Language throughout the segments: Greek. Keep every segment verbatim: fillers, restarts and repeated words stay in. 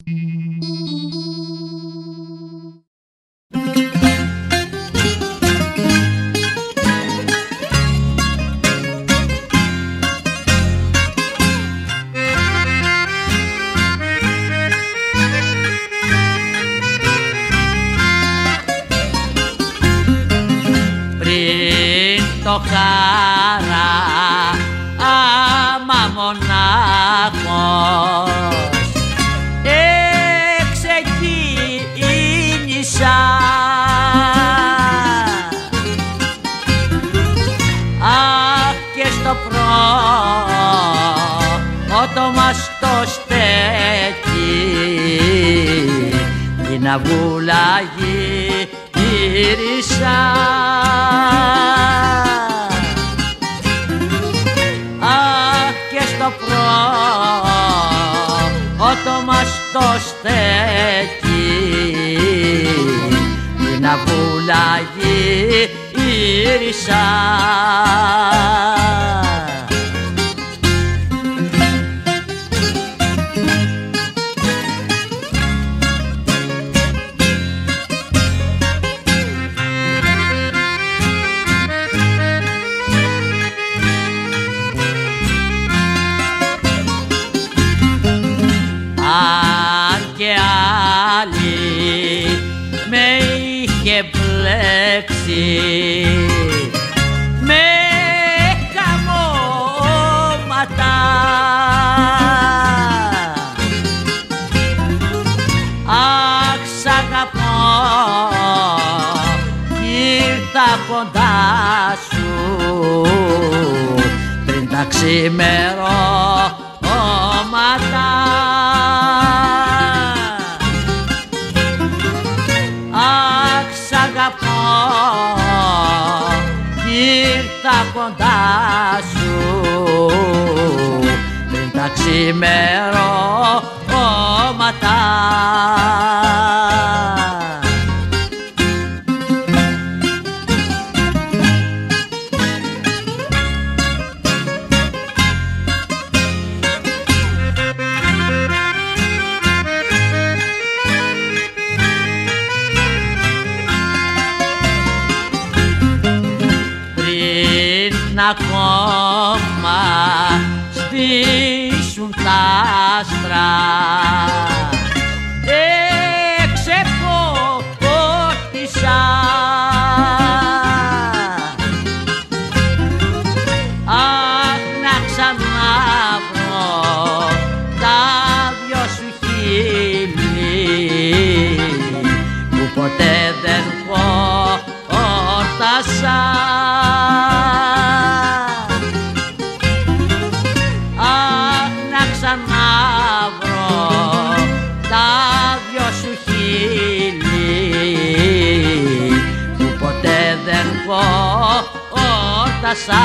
Το χαρά άμα μονάχος εξεκίνησα, αχ και στο πρώτο μας το στέκι την αβούλα γύρισα. Το πρώτο μας το στέκι την αβούλα γύρισα. Μπλέξει με καμώματα, αχ σ' αγαπώ, ήρθα κοντά σου πριν τα ξημερώματα. Ήρθα κοντά σου πριν τα ξημερώματα. Ακόμα σβήσουν τα άστρα εξεπότισα, αχ να ξαναβρω τα δυο σου χείλη που ποτέ δεν χόρτασα. Όρτασα.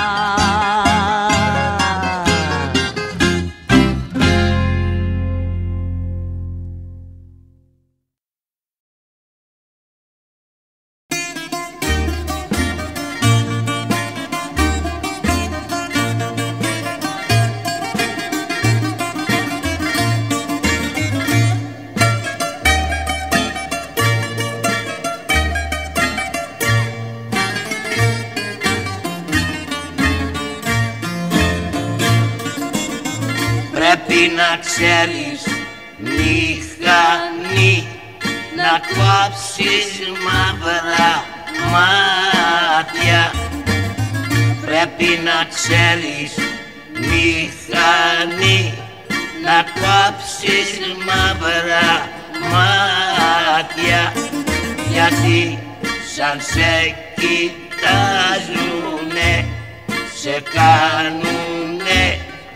Πρέπει να ξέρεις μηχανή, να κόψεις μαύρα μάτια. Πρέπει να ξέρεις μηχανή, να κόψεις μαύρα μάτια. Γιατί σαν σε κοιτάζουνε, σε κάνουνε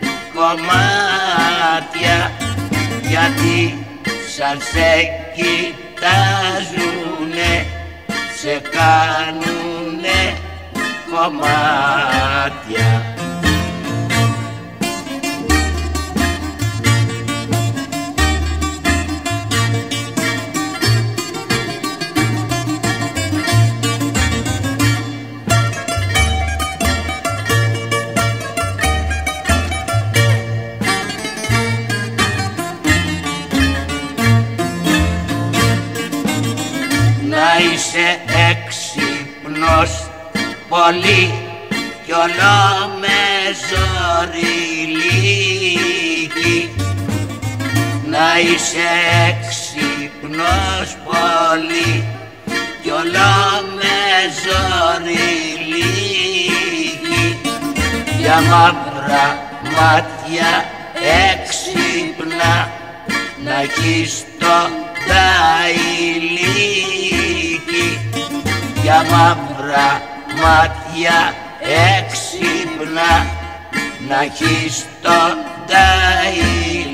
κομμάτια. Γιατί σαν σε κοιτάζουνε, σε κάνουνε κομμάτια. είσαι έξυπνος πολύ κι όλο με ζωριλίκι. Να είσαι έξυπνος πολύ κι όλο με ζωριλίκι. Για μαύρα μάτια έξυπνα να έχεις το ταηλίκι. Για μαύρα μάτια έξυπνα να έχεις το ταηλίκι.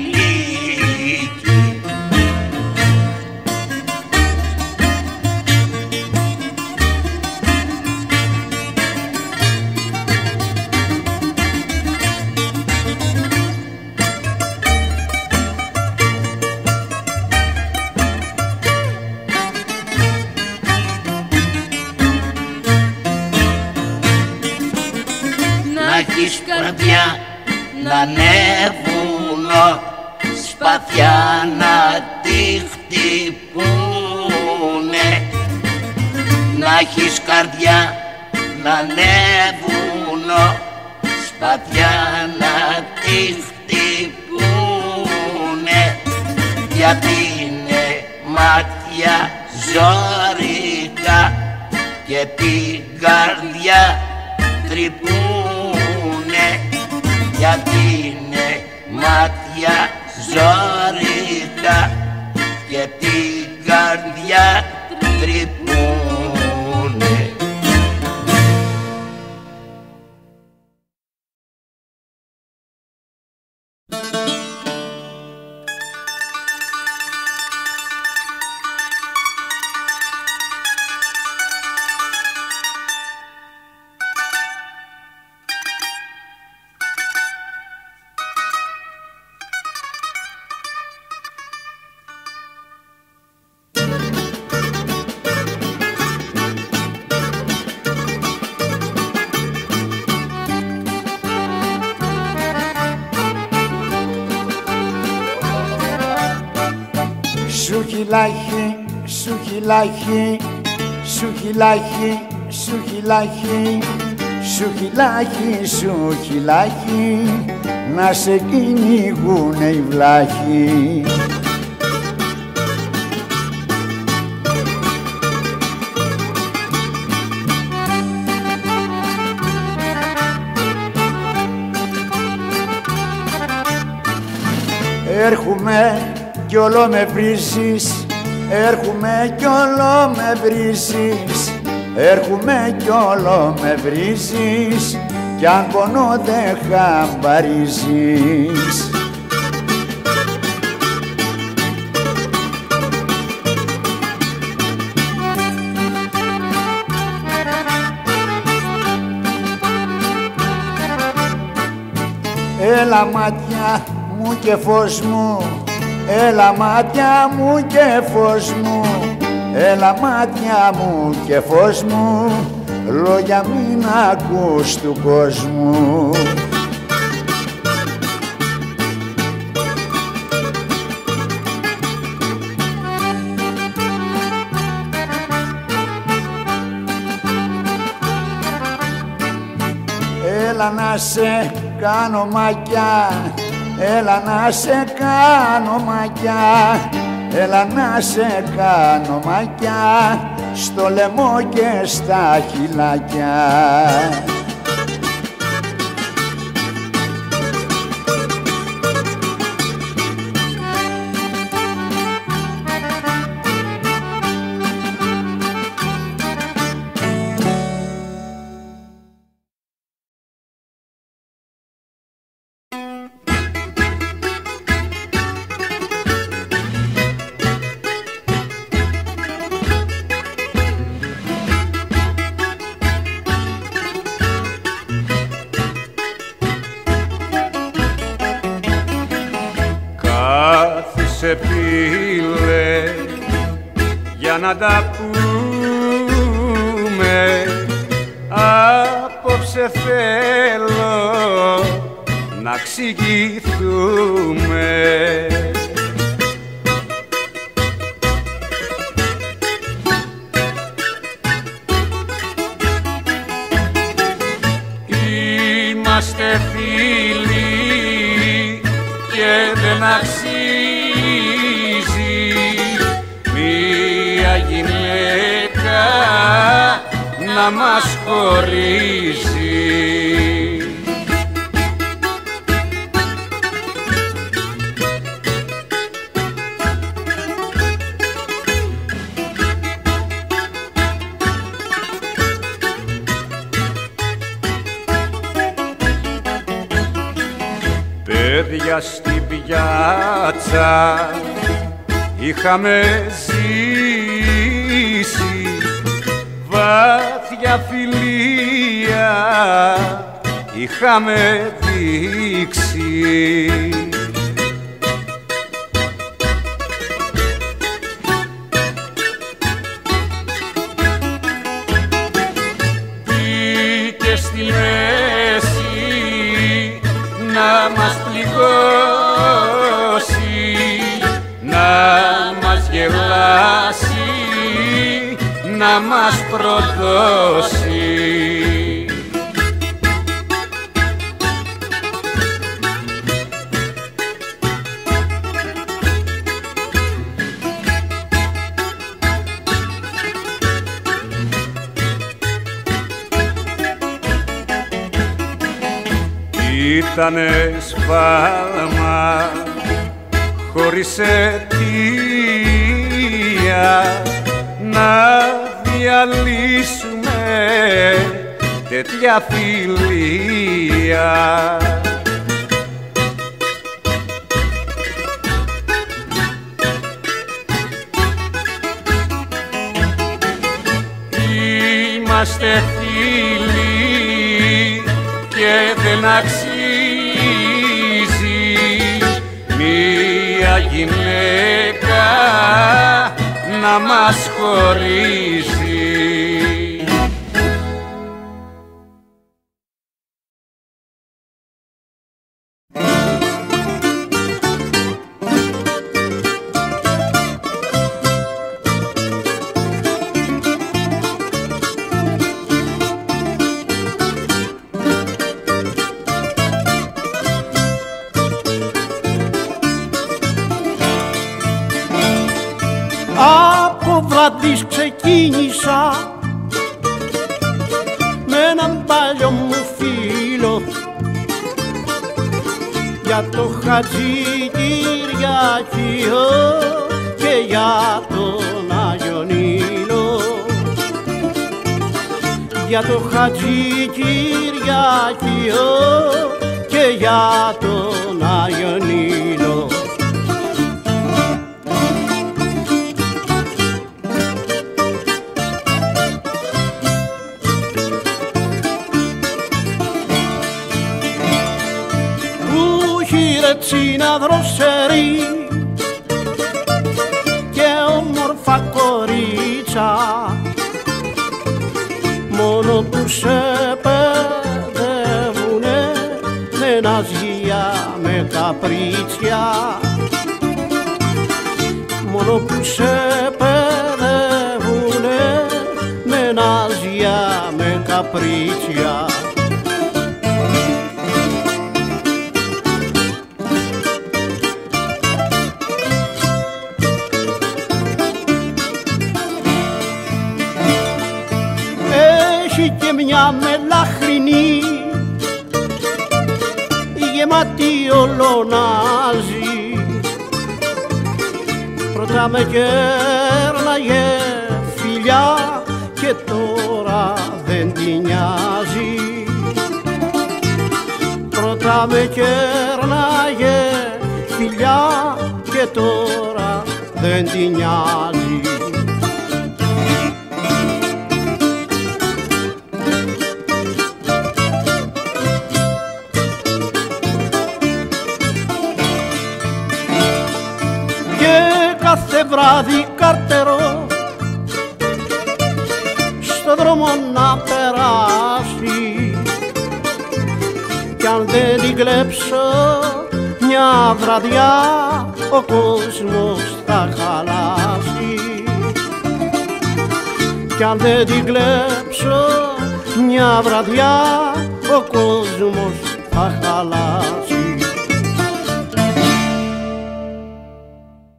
Έχεις καρδιά να ανέβουνο, σπαθιά να τη χτυπούνε. Να έχεις καρδιά να ανέβουνο, σπαθιά να τη χτυπούνε. Γιατί είναι μάτια ζώρικα και την καρδιά τρυπούν. Γιατί είναι μάτια ζώρικα και την καρδιά τρυπούνε. Σου χιλάχι, σου χιλάχι, σου χιλάχι, σου χιλάχι, σου χιλάχι, σου χιλάχι, να σε κυνηγούνε οι βλάχοι. Έρχομαι κι όλο με βρίζεις, έρχομαι κι όλο με βρίζεις, έρχομαι κι όλο με βρίζεις, κι αν πονώ δεν χαμπαρίζεις. Έλα μάτια μου και φως μου, έλα μάτια μου και φως μου, έλα μάτια μου και φως μου, λόγια μην ακούς του κόσμου. Έλα να σε κάνω μάκια, έλα να σε κάνω μάκια, έλα να σε κάνω μάκια, στο λαιμό και στα χειλάκια. σε φίλε για να τα πούμε. Απόψε θέλω να ξηγηθούμε. μια γυναίκα να μας χωρίζει. Παιδιά στην πιάτσα είχαμε ζήσει βάθια φιλία, είχαμε δείξει. Μπήκε στη μέση να μας πληγώσει, να μας γελάσει, να μας προδώσει. Ήτανε σφάλμα χωρίς αιτία να διαλύσουμε τέτοια φιλία. Είμαστε φίλοι και δεν αξίζει μια γυναίκα να μας χωρίζει. Από βράδυς ξεκίνησα με έναν παλιό μου φίλο για το Χατζη Κυριάκιο και για τον Άγιο Νείλο. Για το Χατζη Κυριάκιο και για τον Άγιο Νείλο. Τσίνα δροσερή και όμορφα κορίτσα, μόνο που σε παιδεύουνε με ναζιά, με καπρίτσια. Μόνο που σε παιδεύουνε με ναζιά, με καπρίτσια. Και μια μελαχρινή γεμάτη ολονάζει, πρώτα με κέρναγε φιλιά και τώρα δεν τη νοιάζει. Πρώτα με κέρναγε φιλιά και τώρα δεν τη νοιάζει. Κάθε βράδυ καρτερό στο δρόμο να περάσει, κι αν δεν την κλέψω μια βραδιά ο κόσμος θα χαλάσει. Κι αν δεν την κλέψω μια βραδιά ο κόσμος θα χαλάσει.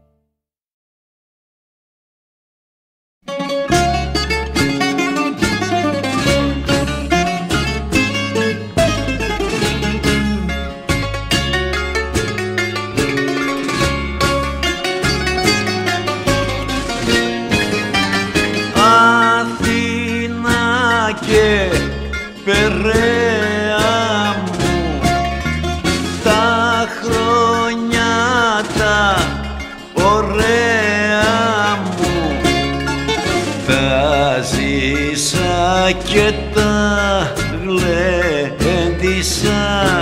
Περαία μου, τα χρόνια τα ωραία μου τα ζήσα και τα γλέντισα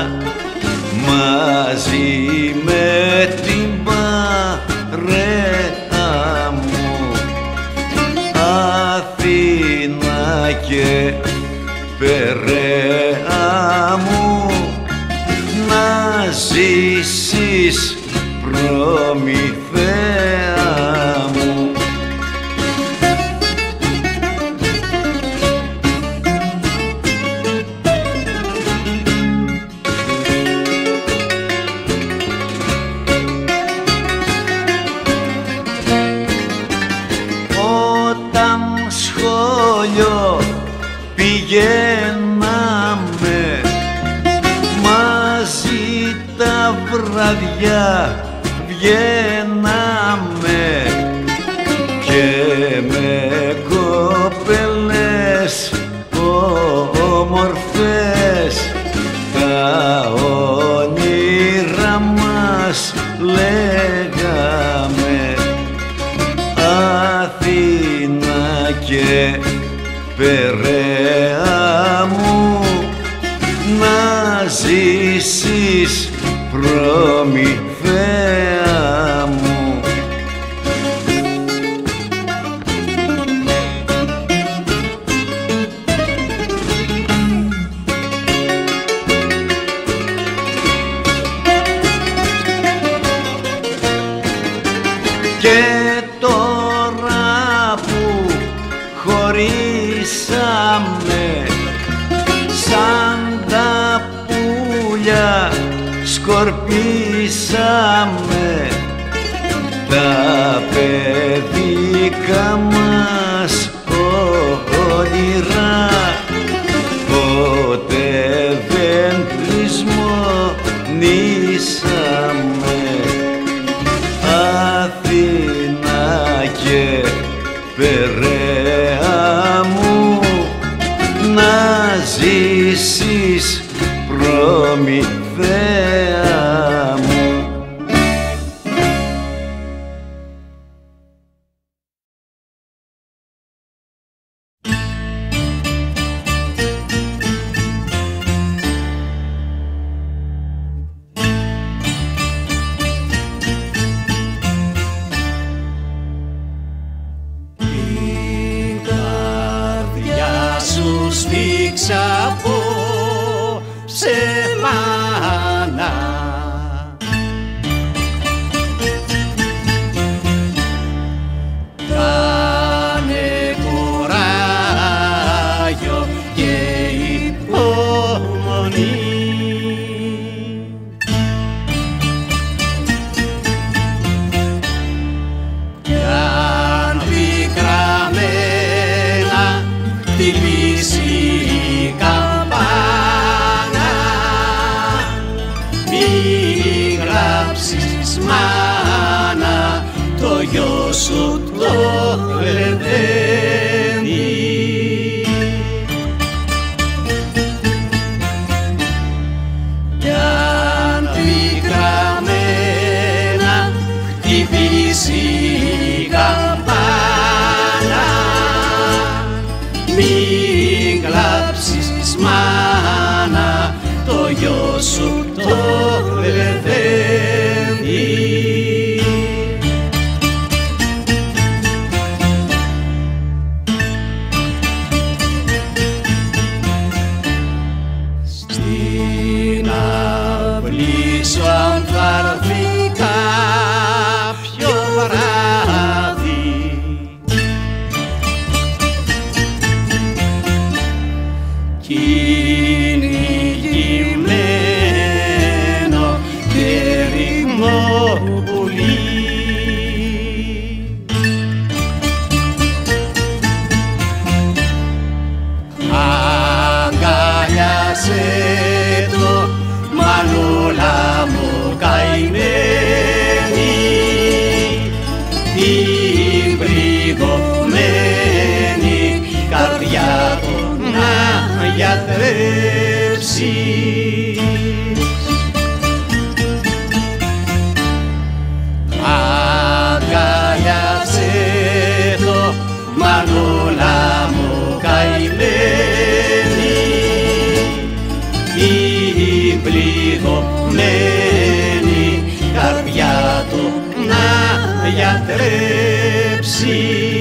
μαζί με την παρέα μου. Αθήνα και Περαία μου, να ζήσεις Προμηθέα μου. Όταν σχολείο πηγαίναμε μαζί τα βραδιά βγαίναμε και με κοπέλες όμορφες τα όνειρα μας λέγαμε. Αθήνα και Περαία μου, να ζήσεις Προμηθέα μου. Και τώρα που χωρίσαμε σαν τα πουλιά σκορπίσαμε τα παιδικά μας όνειρα ποτέ δεν λησμονήσαμε. Αθήνα και Περαία μου, να ζήσεις Προμηθέα μου. διατρέψεις. Αγκαλιάσέ το, μανούλα μου καημένη, η πληγωμένη καρδιά του να διατρέψει.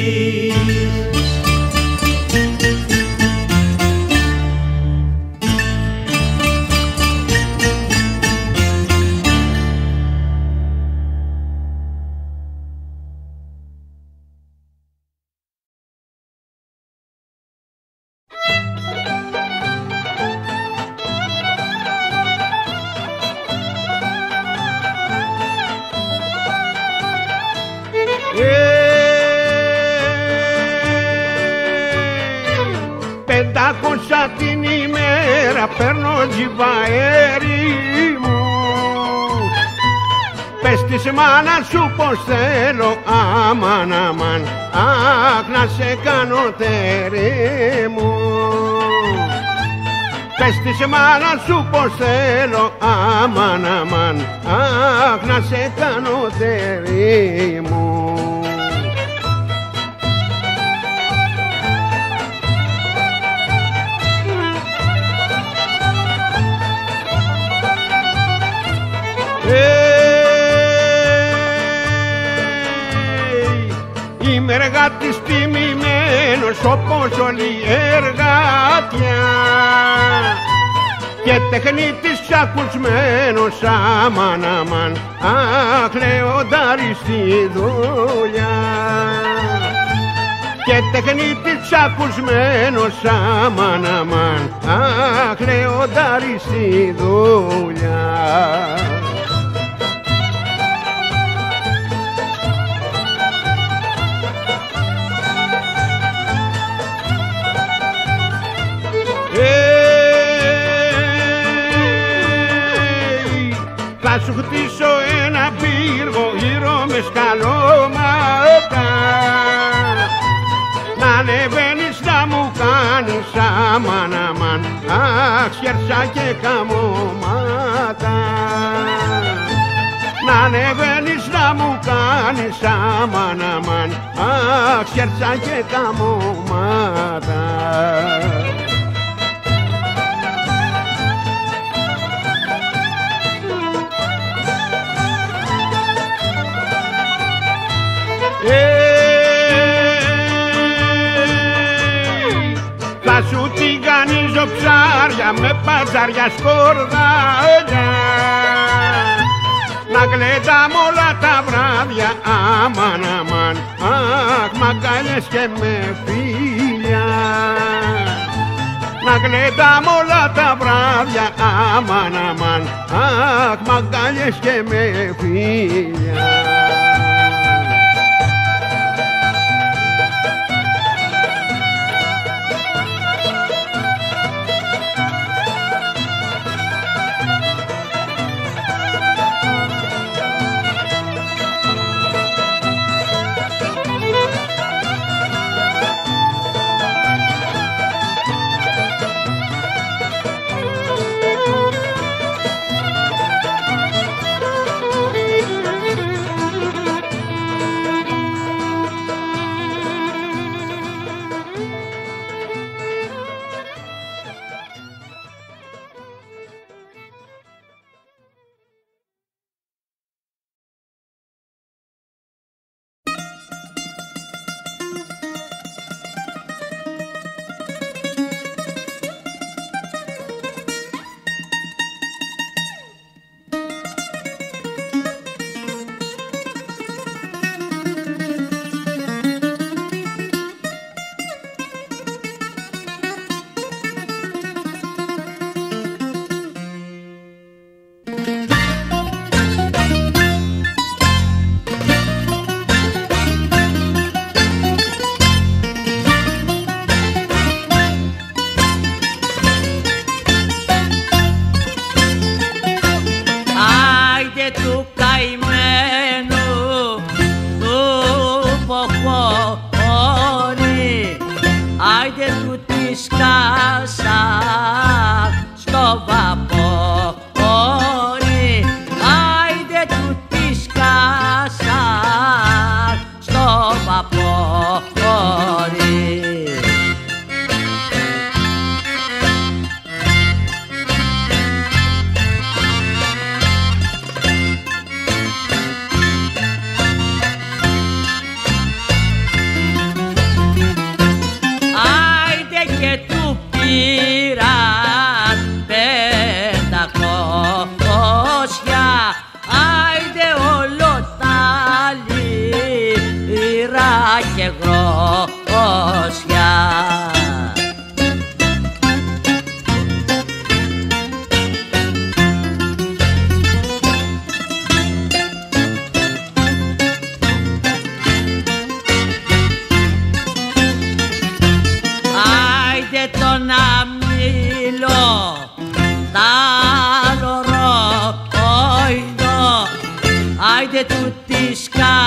Πεντάκοσα την ημέρα παίρνω τζιβαέρι μου. Πες της μάνα σου πως θέλω, αμάν αμάν, αχ να σε κάνω τέρι μου. Πες της μάνα σου πως θέλω, αμάν αμάν, αχ να σε κάνω τέρι μου. Είμαι εργάτης τιμημένος όπως όλοι οι εργάτια και τεχνίτης ακουσμένος, αμάν αμάν, αχ λεοντάρι στη δουλειά. Και τεχνίτης ακουσμένος, αμάν αμάν, αχ λεοντάρι στη δουλειά. Θα σου χτίσω ένα πύργο γύρω με σκαλώματα, να ανεβαίνεις να μου κάνεις, αμάν αμάν, αχ σκέρσα και καμώματα. Να ανεβαίνεις να μου κάνεις, αμάν αμάν, αχ σκέρσα και καμώματα. Θα σου τηγανίζω ψάρια με πατζάρια σκορδάλια, να γλεντάμε όλα τα βράδια, αμάν αμάν, αχ μ' αγκάλιες και με φίλια. Να γλεντάμε όλα τα βράδια, αμάν αμάν, αχ μ' αγκάλιες και με φίλια. Άιντε του της κάσας και γρόσια. Άιντε τον αμύλο, τα λορόιδο, άιντε του τη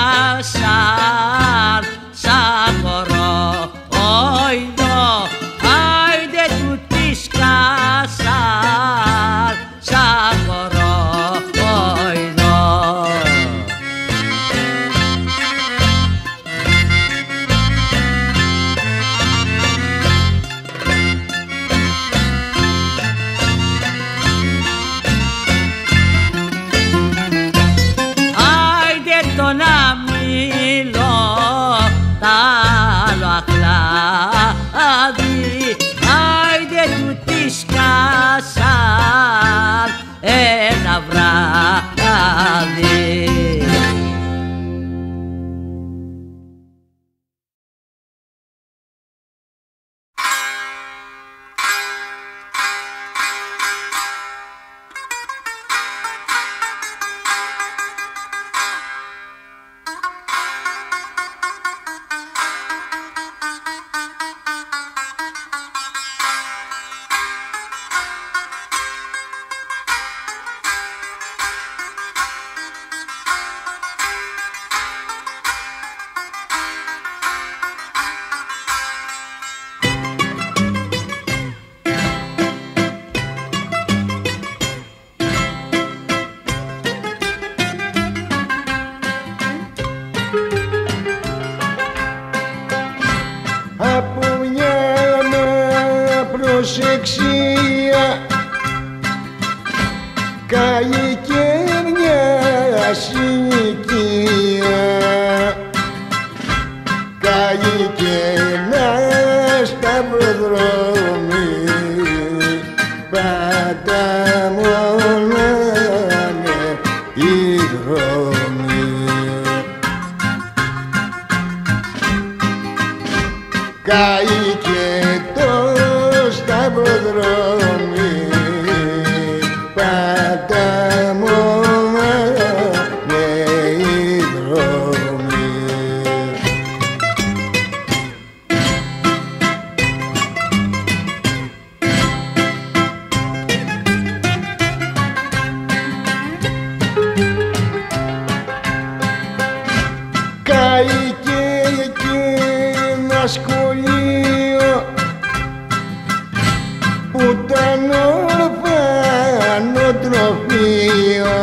σκάσαν σαν κορόιδο, άιντε του τη σκάσαν σαν κορόιδο. Άιντε του τη σκάσαν ένα βράδυ. Προσεξία καεί και μια συνοικία, καεί και ένα σταυροδρόμι, πάντα μονάνε οι δρόμοι. Καεί και το σταυροδρόμι, πάντα μονάνε οι δρόμοι. Καεί και ένα σχολείο που ήταν ορφανοτροφείο,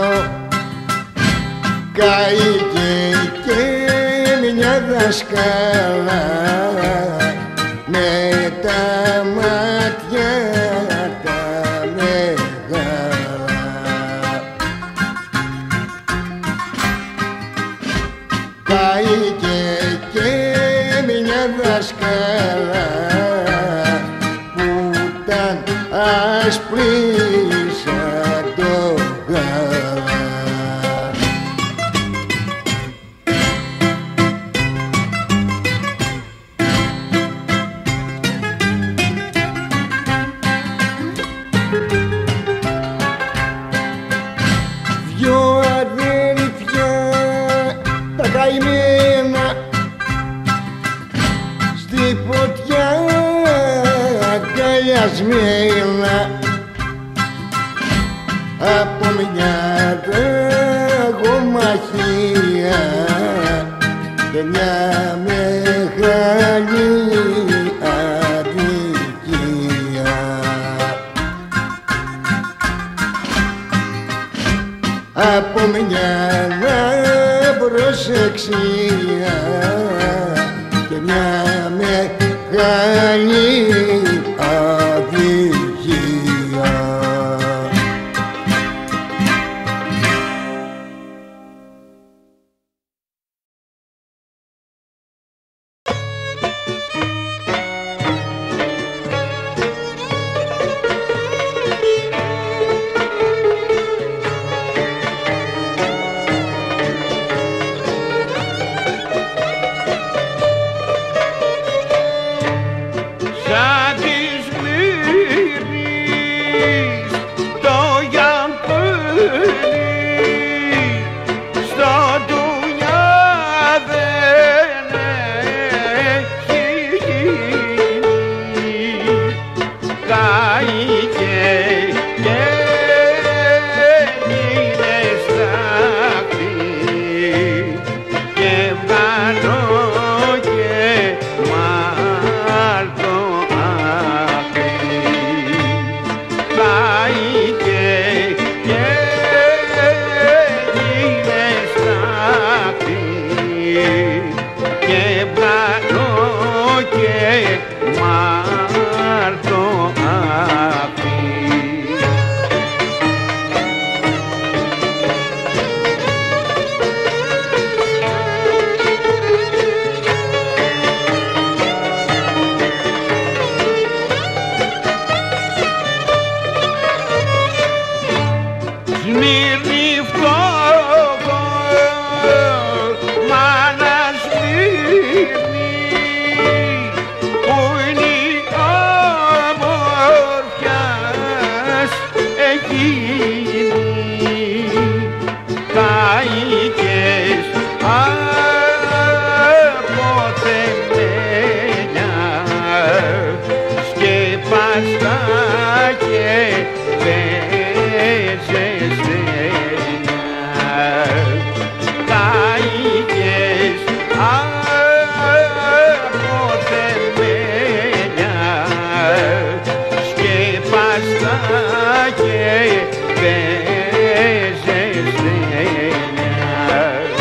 καεί και μια δασκάλα με τα μάτια τα μεγάλα. Καεί και μια δασκάλα που ήταν άσπρη σαν το γάλα. Δυο αδέλφια τα καημένα στη φωτιά αγκαλιασμένα από μια τραγωμαχία και μια μεγάλη αδικία. Από μια προσεξία και μια μεγάλη αδικία. και μπρανό και μάρτο αφή. Σμύρνη φτώχο, μάνα Σμύρνη, που είναι η όμορφιας εκείνη, καήκες αποτεμένια, σκεπαστά και καήκες αποτεμένια, σκεπαστά και πεζεσθένια.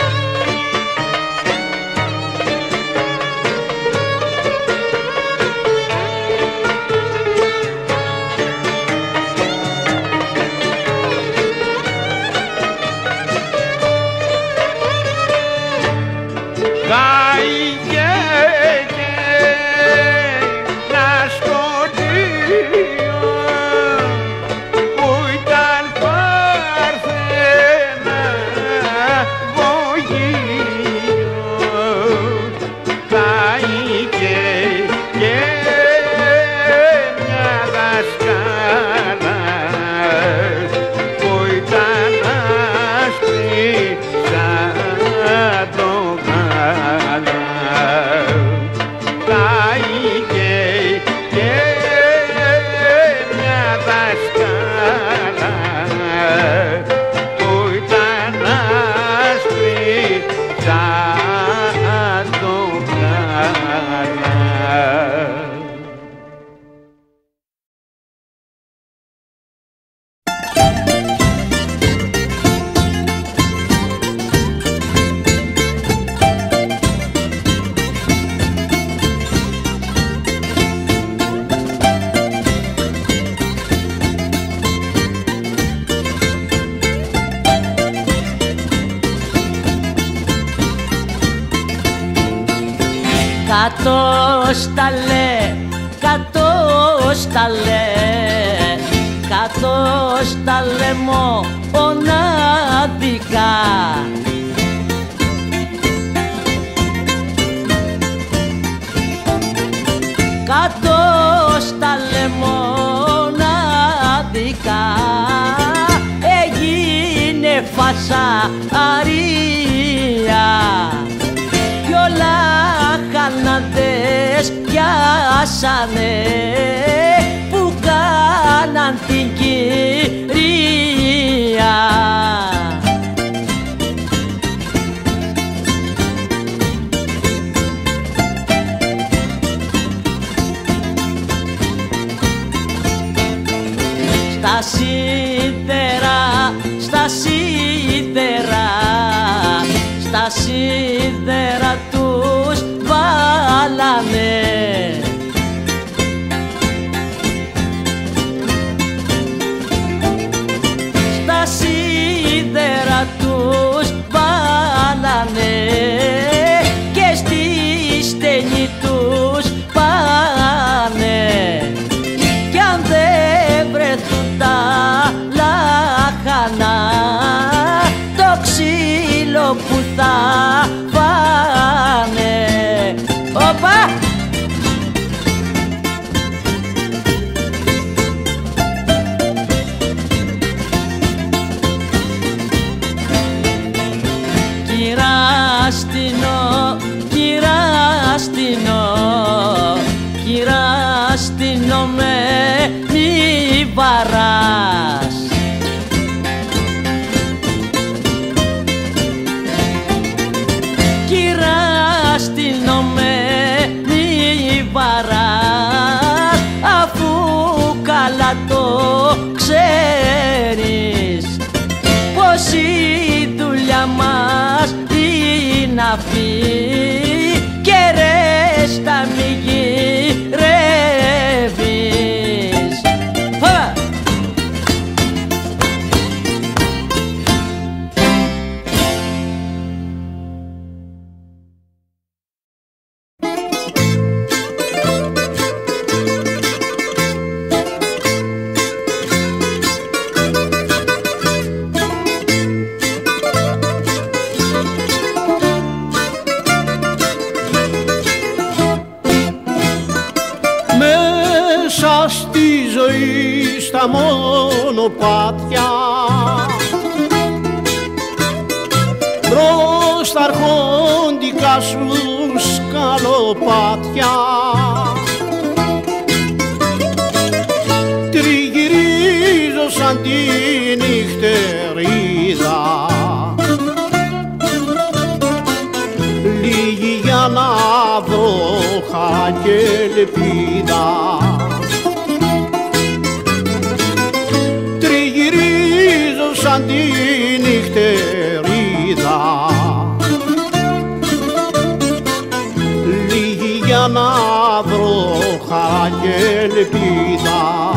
Καήκε και ένα σκοτείο που ήταν παρθένα βογείο. Καήκε και μια δασκάλα που ήταν άσπρη σαν το γάλα. Καήκε και μια δασκάλα που ήταν άσπρη σαν το γάλα. Κάτω σταλέ, κάτω σταλέ, κάτω σταλέ μοναδικά. Κάτω σταλέ μοναδικά έγινε φασαρία κι όλα χαναντές πιάσανε που κάναν την κυρία. Στα σίδερα, στα σίδερα, στα σίδερα τους βάλανε. Στα σίδερα τους βάλανε και στη στενή τους πάνε. Κι αν δεν βρεθούν τα λάχανα, το ξύλο που θα φάνε. Οπα! Κυράστινο, κυράστινο, κυράστινο με μη βαράς. Κυράστινο με μη βαράς, αφού καλά το ξέρεις πως η δουλειά μας είναι αυτή και τα μονοπάτια μπρος τα αρχόντικα σου σκαλοπάτια τριγυρίζω σαν τη νυχτερίδα λίγη για να βρω χαρά και ελπίδα τριγυρίζω σαν τη νυχτερίδα λίγη για να βρω χαρά και ελπίδα.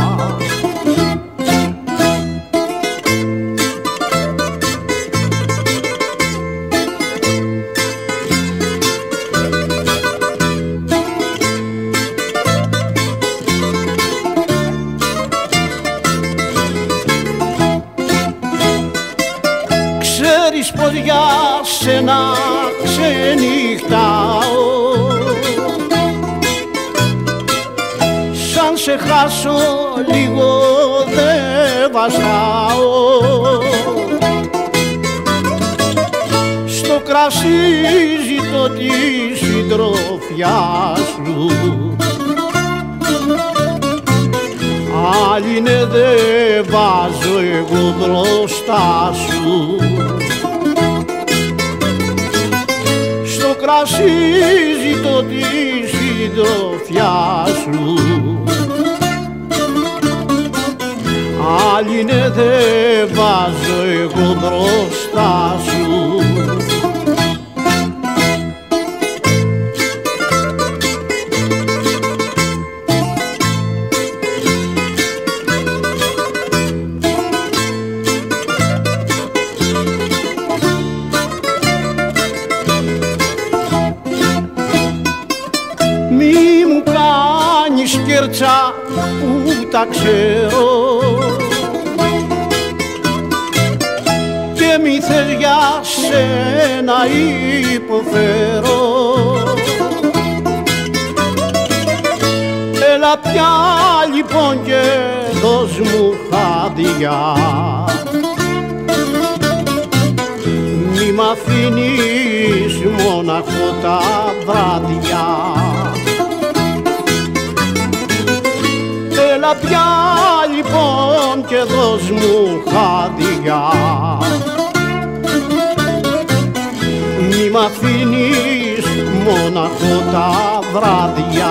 Ξέρεις πως για σένα ξενυχτάω σαν σε χάσω λίγο δεν βαστάω στο κρασί ζητώ τη συντροφιά σου άλλη ναι δεν βάζω εγώ μπροστά σου στο κρασί ζητώ τη συντροφιά σου άλλη ναι δεν βάζω εγώ μπροστά σου. Σκέρτσα που τα ξέρω και μη θες για σένα υποφέρω έλα πια λοιπόν και δώσ' μου χάδια μη μ' αφήνεις μοναχό τα βράδια έλα πια λοιπόν και δώσ' μου χάδια μη μ' αφήνεις μοναχό τα βράδια.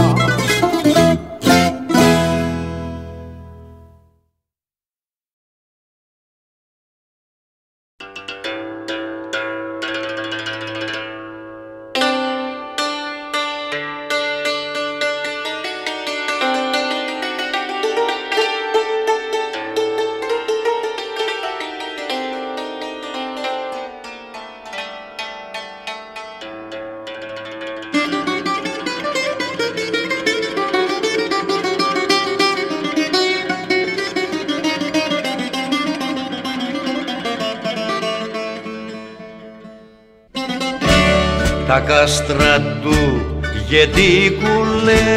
Τα κάστρα του γεντίκουλε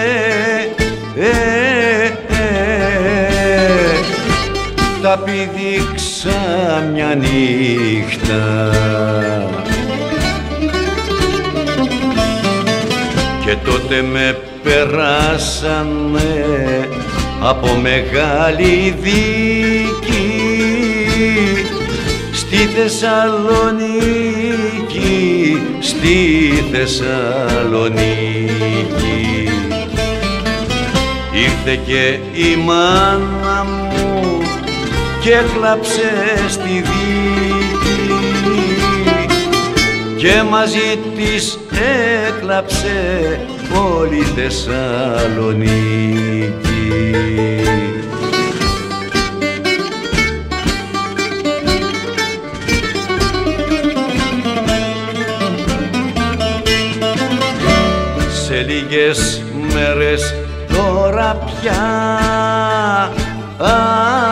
ε, ε, τα πηδήξα μια νύχτα και τότε με περάσανε από μεγάλη δίκη στη Θεσσαλονίκη, στη Θεσσαλονίκη. Ήρθε και η μάνα μου και έκλαψε στη δίκη και μαζί της έκλαψε όλη η Θεσσαλονίκη. Σε λίγες μέρες τώρα πια α, α,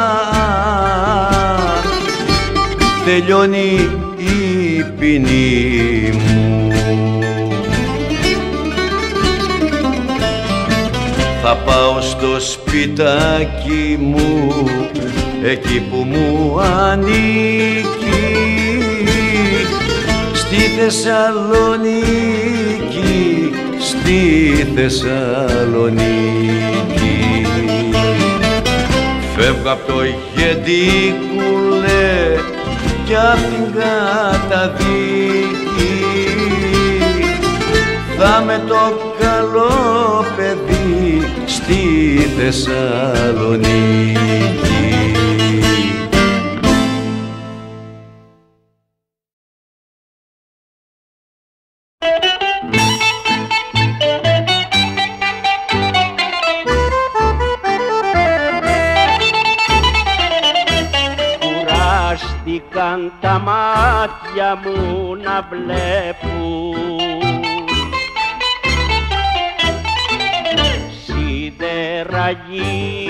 τελειώνει η ποινή μου. Θα πάω στο σπιτάκι μου, εκεί που μου ανήκει, στη Θεσσαλονίκη, στη Θεσσαλονίκη. Φεύγω απ' το Γεντίκουλε κι απ' την καταδίκη, θα με το καλό παιδί στη Θεσσαλονίκη. Κουράστηκαν τα μάτια μου να βλέπουν σιδεραγί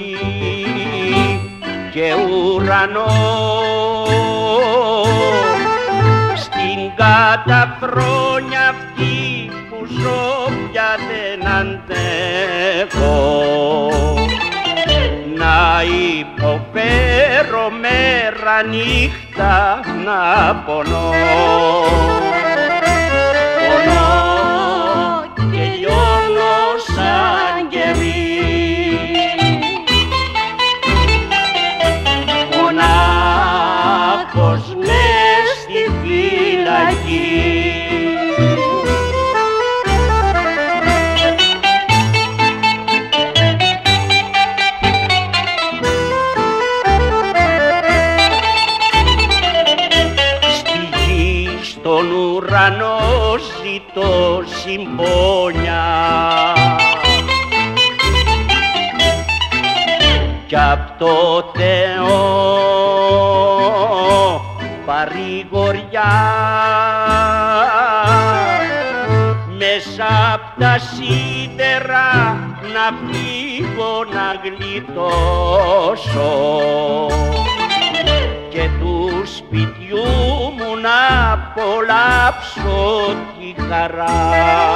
και ουρανό, στην καταφρόνια αυτή που ζω πια δεν αντέχω, να υποφέρω μέρα νύχτα να πονώ. Πονώ και λιώνω σαν κερί, μονάχος μες στη φυλακή. Στον ουρανό ζητώ συμπόνια κι απ' το Θεό παρηγοριά, μέσα απ' τα σίδερα να φύγω να γλιτώσω και του σπιτιού μου να απολαύσω τη χαρά.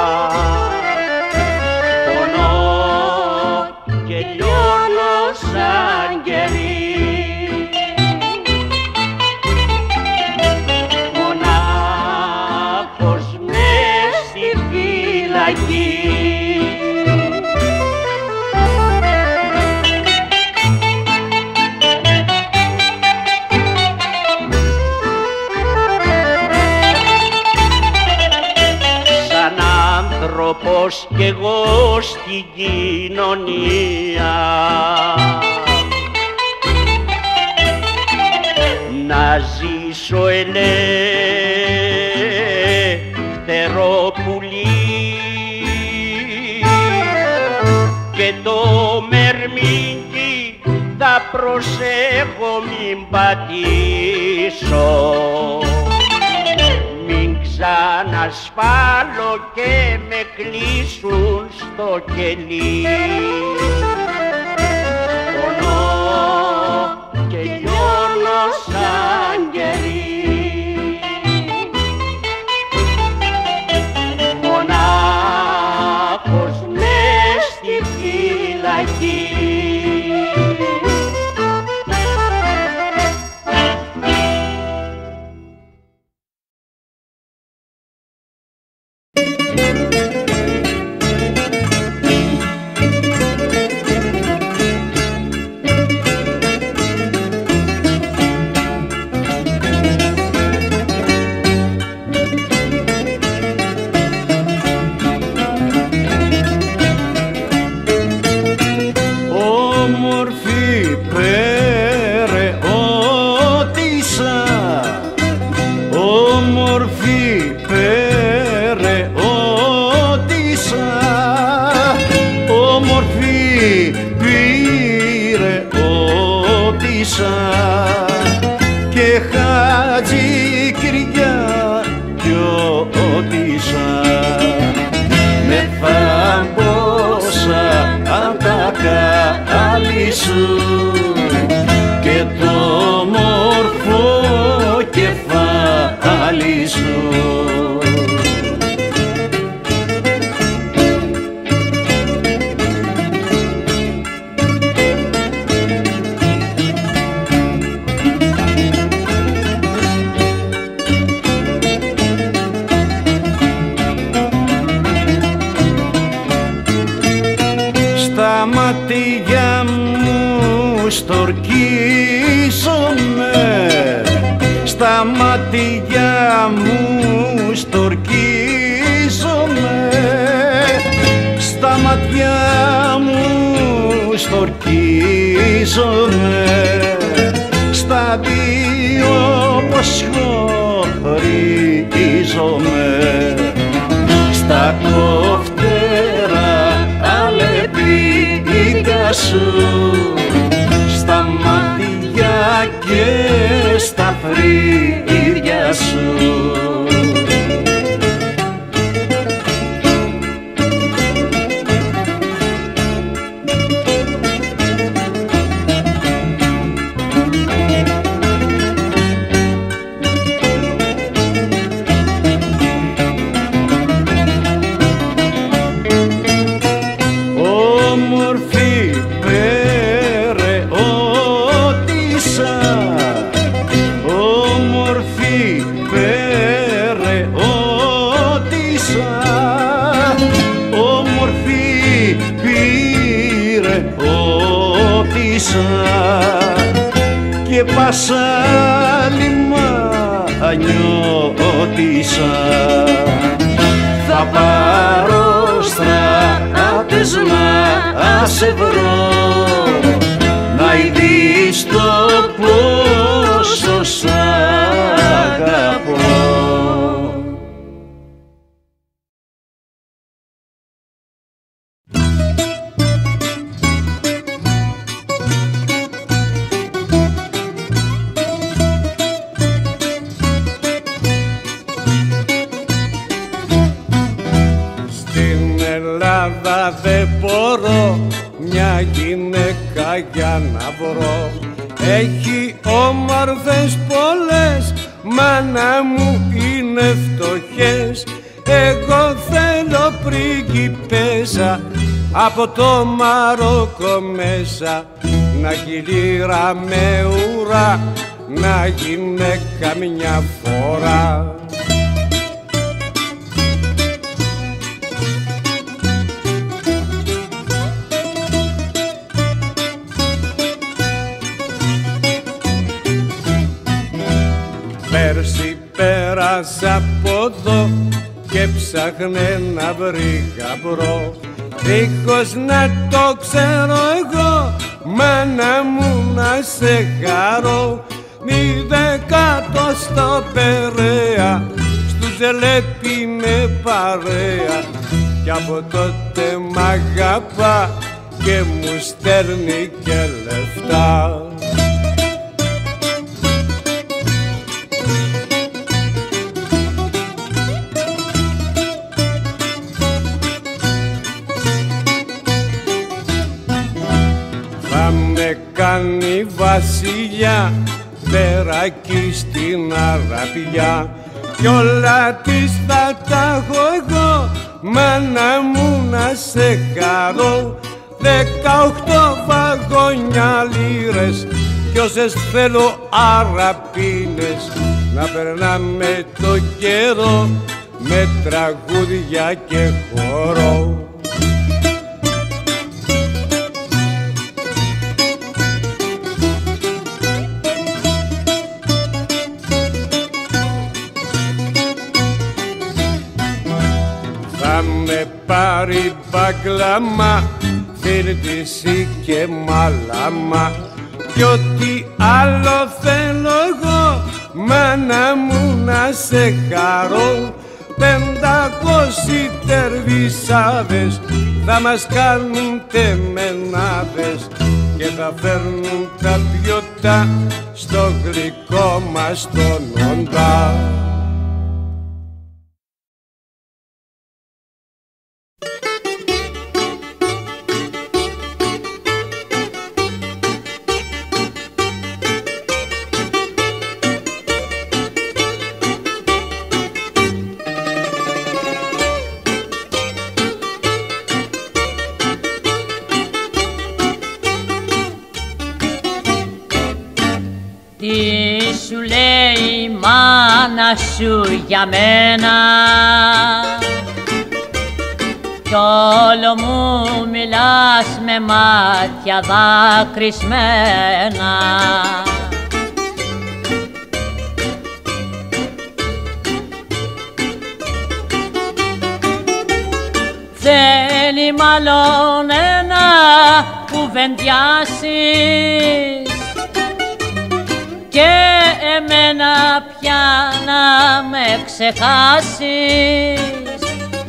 Πονώ και λιώνω σαν κερί, μονάχος μες στη φυλακή. Άνθρωπος κι εγώ στην κοινωνία, να ζήσω ελεύθερο πουλί και το μερμήγκι θα προσέχω μην πατήσω, ξανασφάλω και με κλείσουν στο κελί. Πονώ και λιώνω σαν κερί, μονάχος μες στη φυλακή. μάτια μου στορκίζομαι, στα μάτια μου στορκίζομαι, στα μάτια μου στορκίζομαι, στα δύο πως χωρίζομαι, στα κοφτέρα αλεπίδια σου, στα μάτια και στα φρύδια σου. Και πάσα λιμάνιώτησα, θα πάρω στράτες να σε βρω, να ειδείς το πόσο σ' αγαπώ. Δεν μπορώ μια γυναίκα για να βρω, έχει όμορφες πολλές, μάνα μου είναι φτωχές. Εγώ θέλω πριγκιπέσα από το Μαρόκο μέσα, να γυλήρα με ουρά, να γυναίκα μια φορά. Πέρσι πέρασα από εδώ και ψάχνε να βρει γαμπρό, δίχως να το ξέρω εγώ, μάνα μου να σε χαρώ. Είδε κάτω στο Περαία, στου Ζελέπη με παρέα, κι από τότε μ' αγαπά και μου στέλνει και λεφτά. Με κάνει βασιλιά πέρα εκεί στην Αραπιά, κι όλα της θα τα έχω εγώ, μάνα μου να σε χαρώ. Δεκαοχτώ βαγόνια λίρες κι όσες θέλω αραπίνες, να περνάμε το καιρό με τραγούδια και χορό. Θα με πάρει μπαγκλαμά, φίρτιση και μαλάμα, κι ό,τι άλλο θέλω εγώ, μάνα μου να σε χαρώ. Πεντακόσιοι τερβισάδες θα μας κάνουν τεμενάδες και θα φέρνουν τα πιωτά στο γλυκό μας τον όντα. Τι σου λέει η μάνα σου για μένα, κι όλο μου μιλάς με μάτια δάκρυσμένα. Θέλει μάλλον να κουβεντιάσεις και εμένα πια να με ξεχάσεις,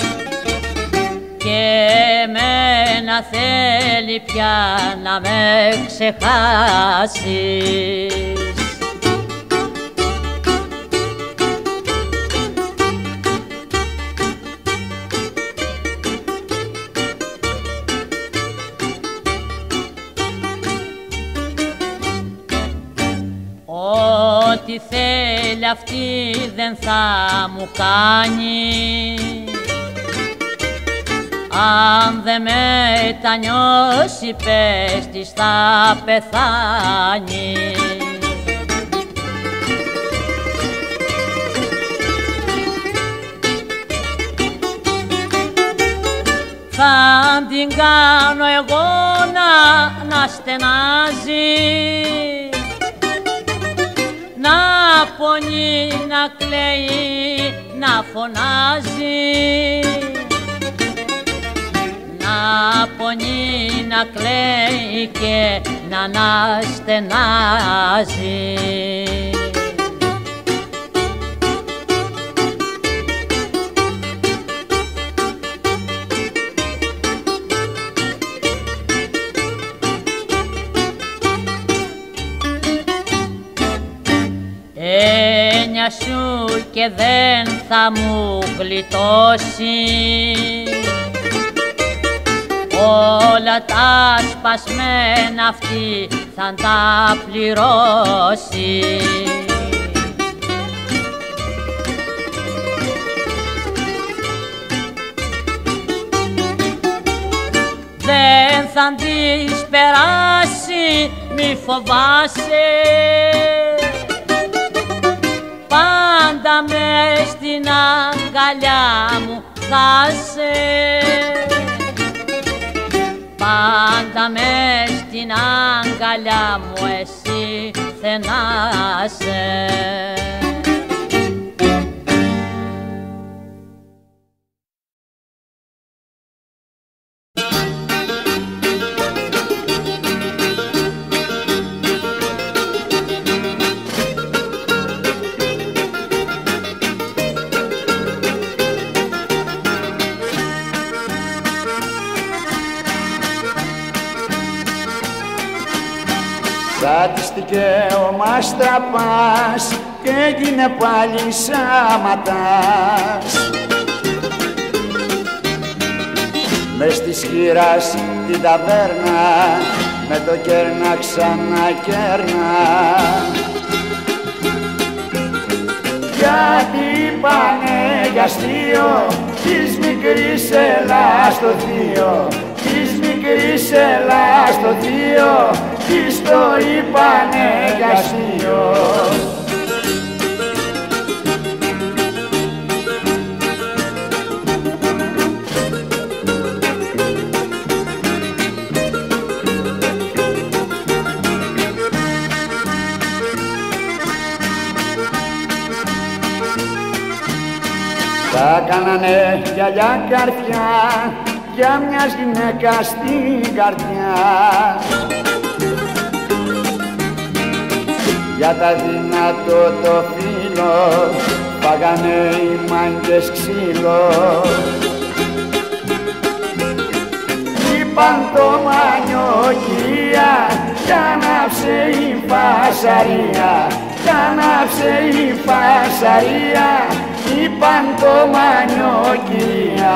και εμένα θέλει πια να με ξεχάσεις. Ό,τι θέλει αυτή δεν θα μου κάνει, αν δεν μετανιώσει πες της θα πεθάνει. Θα την κάνω εγώ να, να στενάζει, να πονεί, να κλαίει, να φωνάζει, να πονεί, να κλαίει και να αναστενάζει. Έννοια σου και δεν θα μου γλιτώσει, όλα τα σπασμένα αυτή θα τα πληρώσει. Δεν θα της περάσει, μη φοβάσαι, πάντα μες στην αγκαλιά μου θα σε, πάντα μες στην αγκαλιά μου εσύ θενάσαι. Σάτιστηκε ο Μαστραπάς και έγινε πάλι σάματας. Μες της χείρας την ταβέρνα με το κέρνα ξανακέρνα. Γιατί είπανε για αστείο της μικρής έλα στο θείο, της μικρής έλα στο θείο, της το είπανε για αστείο. Τα κάνανε γυαλιά καρδιά για μιας γυναίκας στην καρδιά, για τα δυνατό το φύλλο πάγανε οι μάγκες ξύλο. Είπαν το μανιοκία κι άναψε η φασαρία, κι άναψε η φασαρία, είπαν το μανιοκία.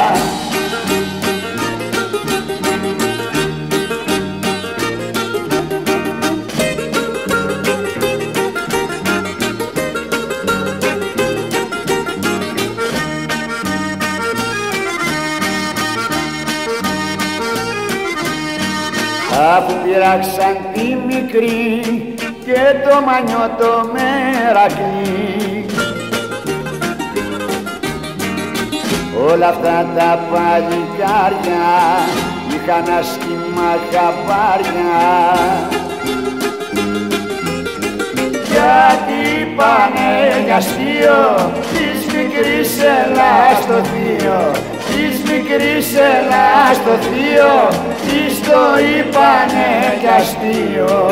Αφού πειράξαν τη μικρή και το μανιό το μερακλή, όλα αυτά τα παλικάρια είχαν άσχημα χαμπάρια. Γιατί πάνε για αστείο της μικρής Ελλάς στο θείο, της μικρής Ελλάς στο θείο, της το είπανε για αστείο.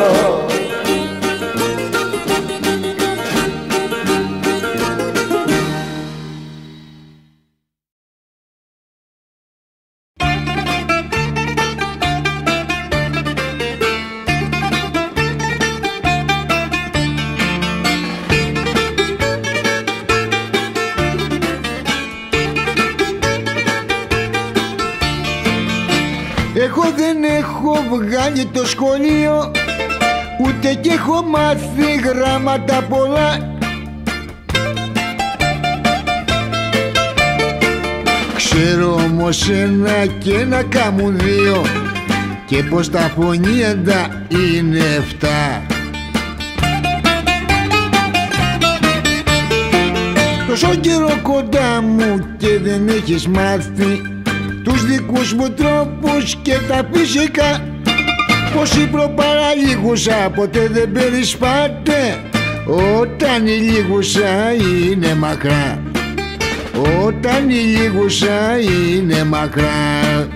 Εγώ δεν έχω βγάλει το σχολείο, ούτε κι έχω μάθει γράμματα πολλά. Ξέρω όμως ένα και ένα κάμουν δύο, και πως τα φωνήεντα είναι εφτά. Τόσο καιρό κοντά μου και δεν έχεις μάθει τους δικούς μου τρόπους και τα φυσικά. Πως η προπαραλίγουσα ποτέ δεν περισπάται όταν η λίγουσα είναι μακρά, όταν η λίγουσα είναι μακρά.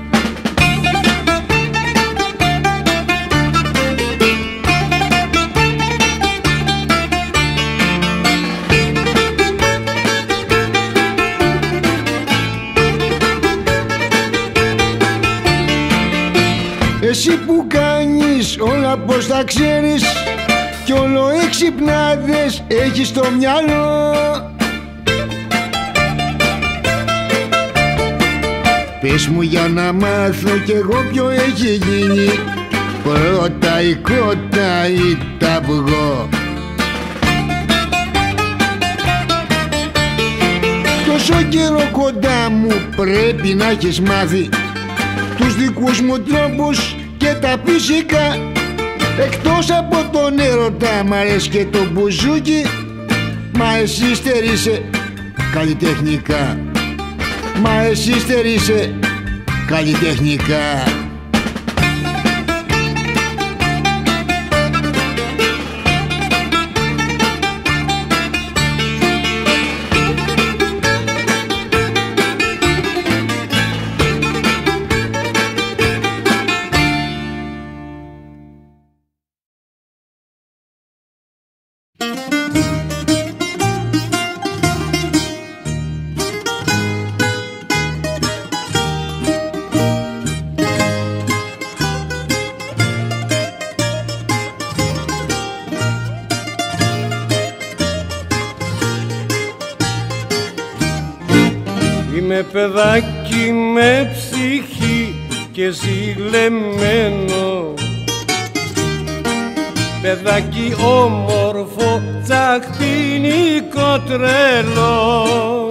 Εσύ που κάνεις όλα πως τα ξέρεις κι όλο έξυπνάδες έχεις στο μυαλό. Πες μου για να μάθω κι εγώ ποιο έχει γίνει, πρώτα η κότα ή τα αυγό. Τόσο καιρό κοντά μου πρέπει να έχεις μάθει τους δικούς μου τρόπους και τα φυσικά. Εκτός από τον έρωτα μ' αρέσει και το μπουζούκι, μα εσύ στερείσαι καλλιτεχνικά, μα εσύ στερείσαι καλλιτεχνικά. Είμαι παιδάκι με ψυχή και ζηλεμένο, παιδάκι όμορφο, τσαχπίνικο τρελό.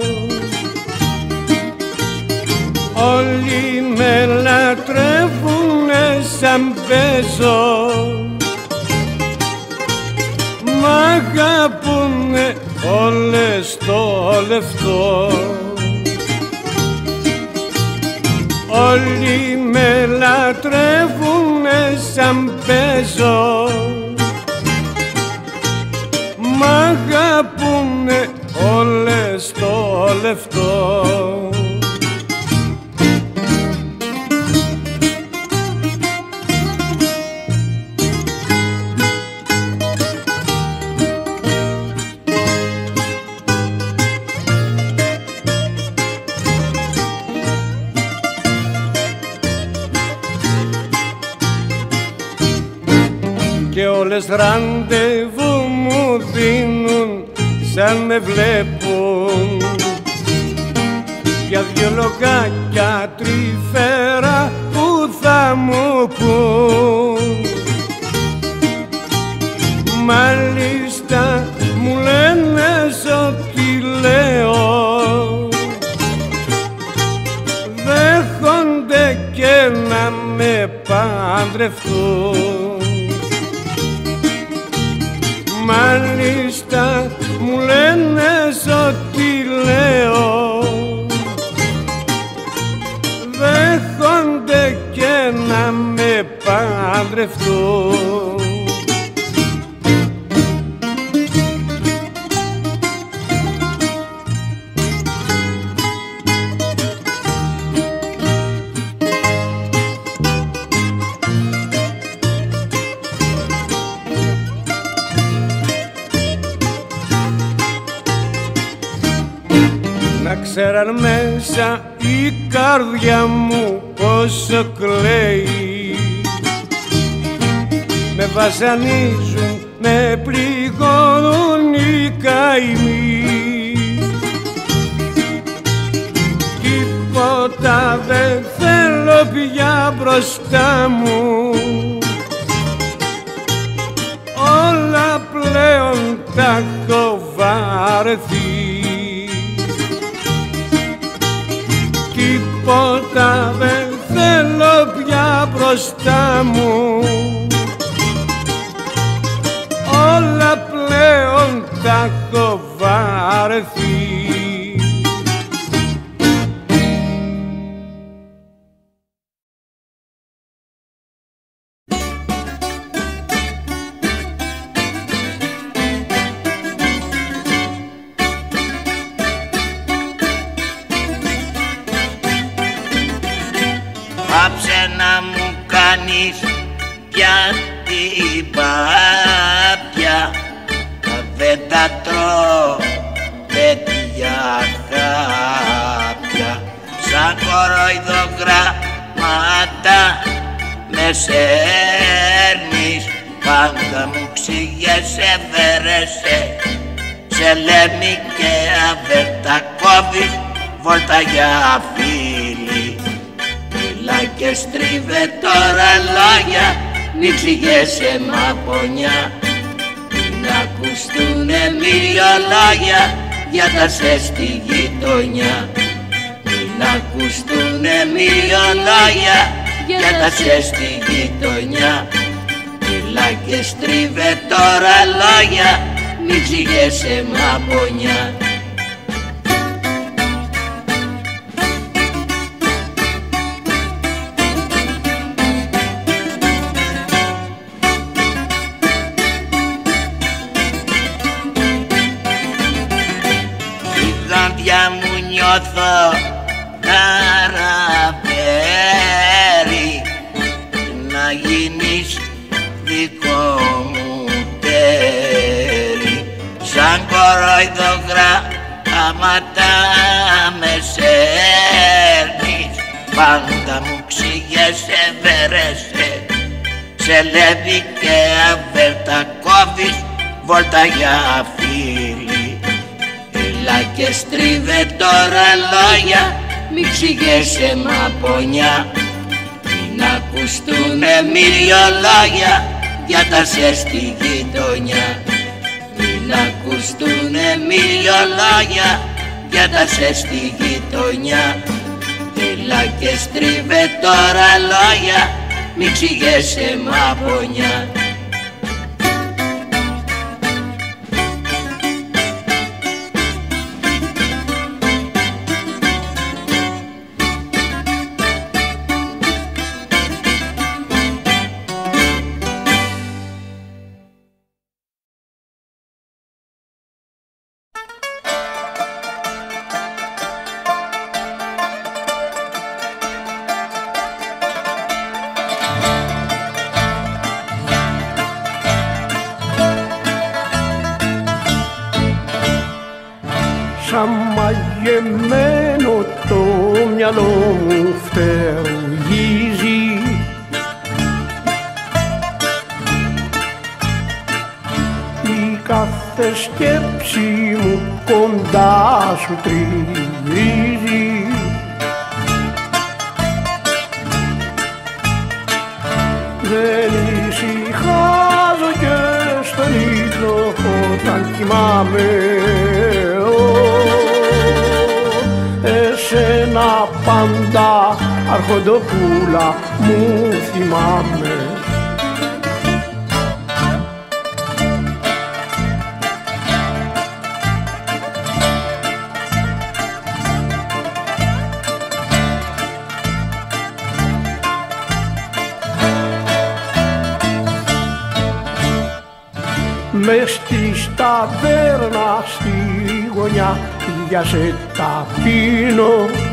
Όλοι με λατρεύουνε σαν παίζω, μ' αγαπούνε όλες το λεφτό. Όλοι με λατρεύουνε σαν παίζω, μ' αγαπούνε όλες το λεφτό. Και όλες ραντεβού μου δίνουν σαν με βλέπουν, για δυο λογάκια τρυφερά που θα μου πουν. Μάλιστα μου λένε ό,τι λέω, δέχονται και να με παντρευτούν. Μάλιστα μου λένε ό,τι λέω, παντρευτούν. Να ξέραν μέσα η καρδιά μου πόσο κλαίει. Με βασανίζουν, με πληγώνουν οι καημοί. Τίποτα δεν θέλω πια μπροστά μου. Όλα πλέον τα έχω βαρεθεί. Τίποτα δεν θέλω πια μπροστά μου. Όλα πλέον τα έχω βαρεθεί. Πάψε να μου κάνεις πια την πάπια. Δεν τα τρώω τέτοια χάπια. Σαν κοροϊδογράμματα με σέρνεις. Πάντα μου ξηγέσαι, βέρεσαι. Σε λέμε και αβέρτα κόβεις βόλτα για φίλοι. Μιλά και στρίβε τώρα λόγια, μη ξηγέσαι μαπονιά. Μην ακουστούνε μίλια λόγια για τα σε στη γειτονιά. Μην ακουστούνε μίλια λόγια για τα σε στη γειτονιά. Μιλά και στρίβε τώρα λόγια, μη ξηγέσαι μαπονιά. Μου νιώθω καραπέρι, να γίνεις δικό μου τέρι. Σαν κοροϊδογράμματα με σέρνεις. Πάντα μου ξηγέσαι, βέρεσαι. Σε λέβη και αβέρτα κόβεις βόλτα για φίλοι. Έλα και στρίβε τώρα λόγια, μη ξηγέσαι μαπονιά. Μην ακουστούνε μίλια λόγια για τα σε στη γειτονιά. Μην ακουστούνε μίλια λόγια για τα σε στη γειτονιά. Έλα και στρίβε τώρα λόγια, μη ξηγέσαι μαπονιά. Σαν μαγεμένο το μυαλό μου φτερουγίζει. Η κάθε σκέψη μου κοντά σου τριγυρίζει. Δεν ησυχάζω και στον ύπνο όταν κοιμάμαι. Εσένα πάντα αρχοντοπούλα μου θυμάμαι. μες στη ταβέρνα στη γωνιά για σε τα πίνω.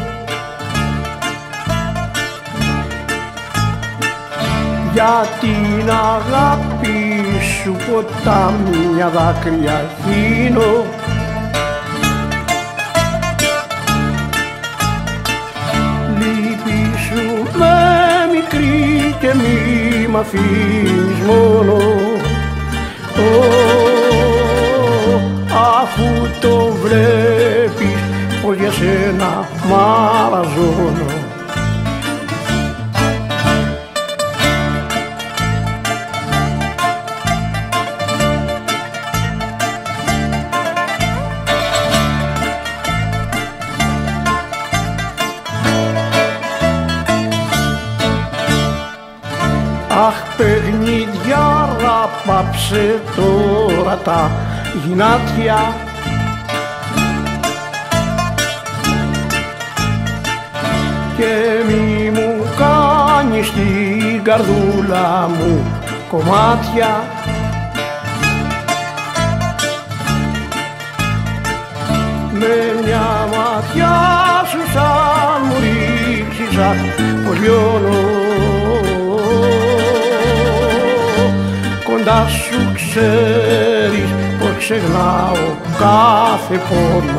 Για την αγάπη σου ποτάμια δάκρυα χύνω. Λυπήσου με μικρή και μη μ' αφήνεις μόνο. Ω, αφού το βλέπεις πως για σένα μαραζώνω. Αχ, παιχνιδιάρα, πάψε τώρα τα γυνάτια. Και μη μου κάνεις την καρδούλα μου κομμάτια. Με μια ματιά σου σαν μου ρίξεις, αχ, πως λιώνω. Κοντά σου ξέρεις πως ξεχνάω κάθε πόνο.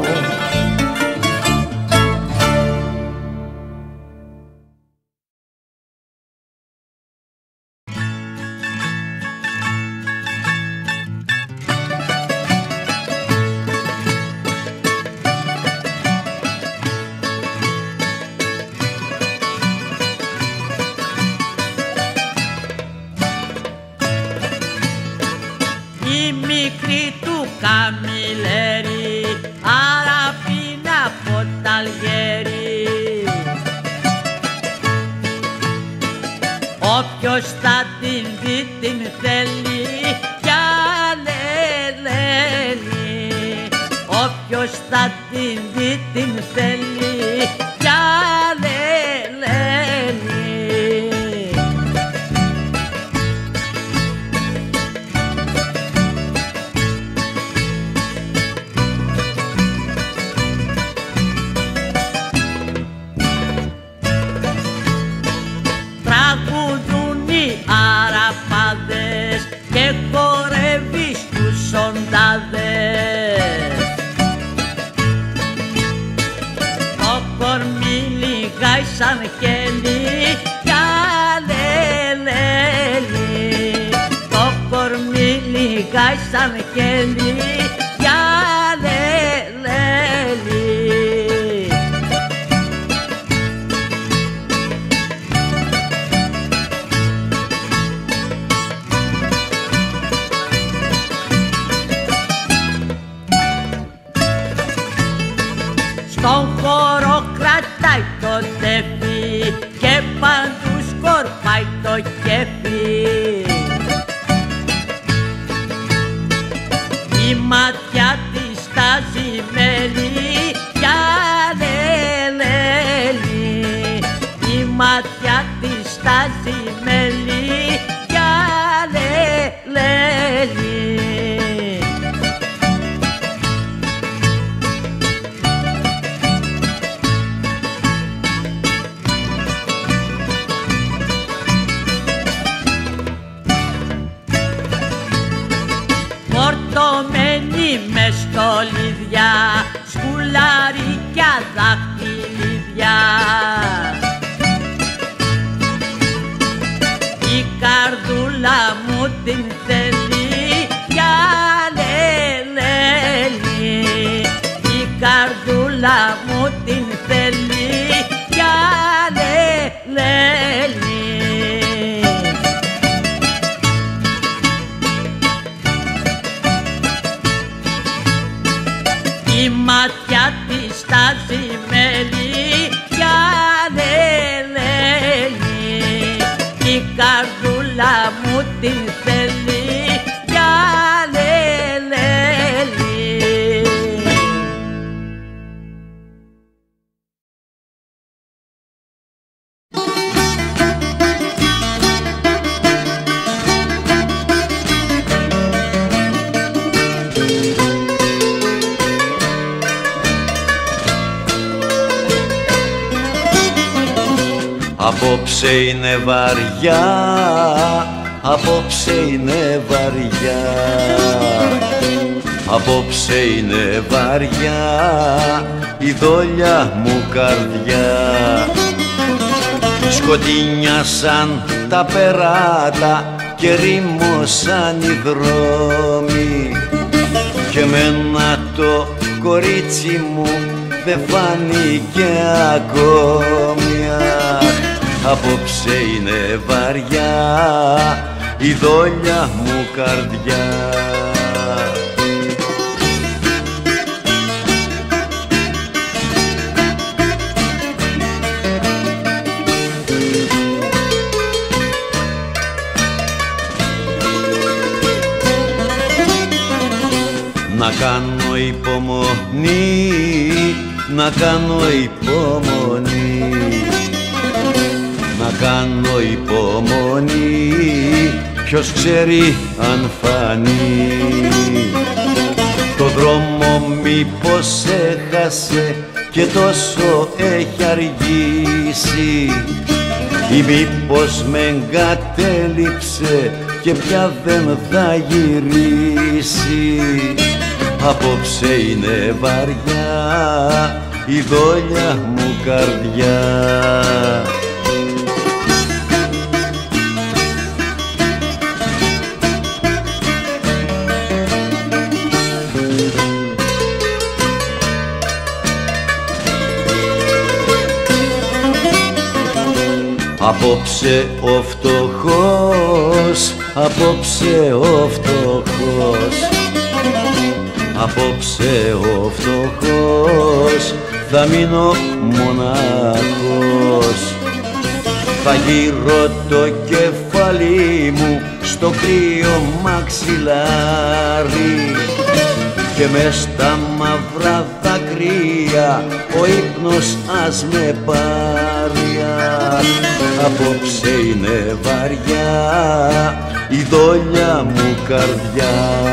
Όποιος θα την δει την θέλει για λελέλη. Όποιος θα την δει την θέλει για λελέλη. Και χορεύεις τους σοντάδες. Το κορμί λιγάει σαν χέλι για λελέλη. Το κορμί λιγάει σαν χέλι για λελέλη. Στον χώρο κρατάει το τέφι και παντού σκορπάει το κέφι. Η ματιά της στάζει μέλι για λελέλη. Η ματιά της στάζει μέλι για λελέλη. Φορτωμένη μες στολίδια, σκουλαρίκια δαχτυλίδια. Η καρδούλα μου την θέλει για λελέλη. Η καρδούλα μου την θέλει για λελέλη. Η ματιά της στάζει μέλι για λελέλη. Η καρδούλα μου την θέλει για λελέλη. Απόψε είναι βαριά, απόψε είναι βαριά, απόψε είναι βαριά η δόλια μου καρδιά. Σκοτεινιάσαν τα περάτα και ρήμωσαν οι δρόμοι και μένα το κορίτσι μου δεν φάνηκε ακόμη. Απόψε είναι βαριά η δόλια μου καρδιά. Να κάνω υπομονή, να κάνω υπομονή, να κάνω υπομονή, ποιος ξέρει αν φανεί. Το δρόμο μήπως έχασε και τόσο έχει αργήσει, ή μήπως με εγκατέλειψε και πια δεν θα γυρίσει. Απόψε είναι βαριά η δόλια μου καρδιά. Απόψε ο φτωχός, απόψε ο φτωχός, απόψε ο φτωχός θα μείνω μοναχός. Θα γύρω το κεφάλι μου στο κρύο μαξιλάρι και μες στα μαύρα δάκρυα ο ύπνος ας με πάρει. Απόψε είναι βαριά η δόλια μου καρδιά.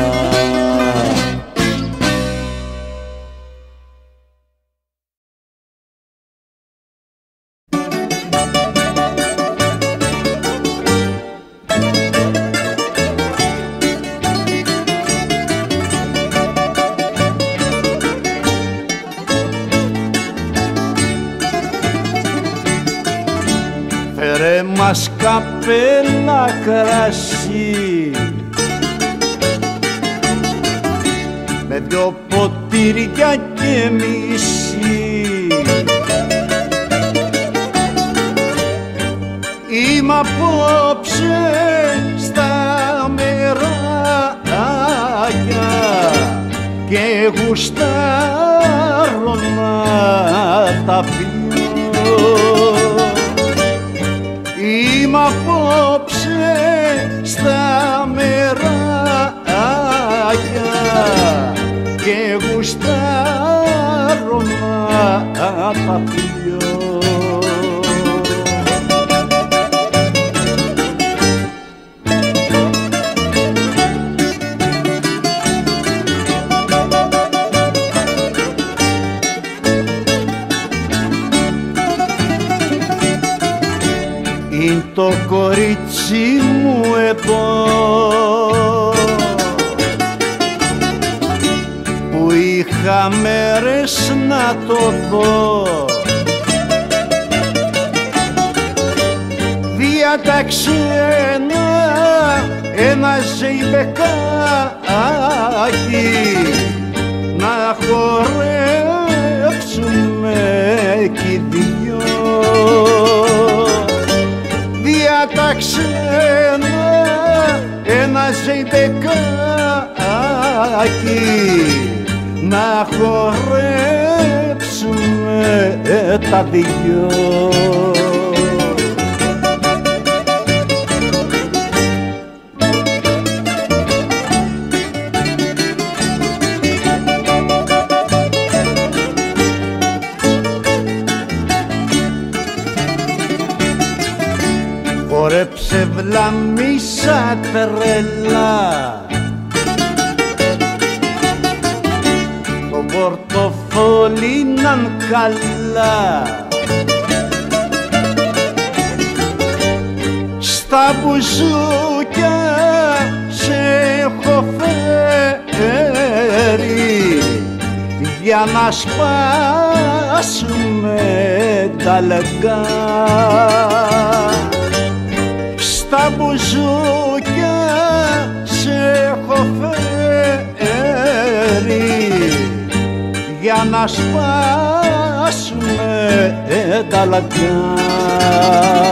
Φέρε μας καπέλα κρασί με δυο ποτήρια και μισή. Είμαι απόψε στα μεράκια και γουστάρω να τα πιω. Είμαι απόψε στα μεράκια και γουστάρω να τα πιω. Είναι το κορίτσι μου εδώ που είχα μέρες να το δω. Διάταξε ένα, ένα ζεϊμπεκάκι να χορέψουμε κι οι δυο. Διάταξε ένα, ένα ζεϊμπεκάκι να χορέψουμε τα δυο. Χορέψε βλαμίσα τρελά, το πορτοφόλι ναν καλά, στα μπουζούκια σε έχω φέρει για να σπάσουμε τα λαγκά. Στα μπουζούκια σε έχω φέρει για να σπάσουμε τα λαγκά.